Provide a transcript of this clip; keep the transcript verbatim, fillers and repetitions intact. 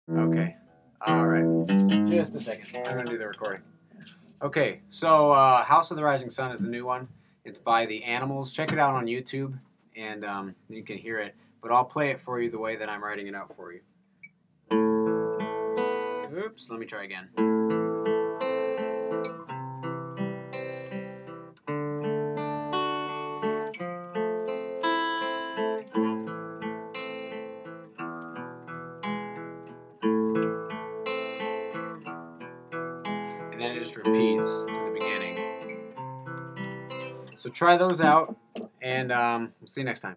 Okay. All right. Just a second. I'm going to do the recording. Okay, so uh, House of the Rising Sun is the new one. It's by The Animals. Check it out on YouTube, and um, you can hear it. But I'll play it for you the way that I'm writing it out for you. Oops, let me try again. And then it just repeats to the beginning. So try those out, and um, we'll see you next time.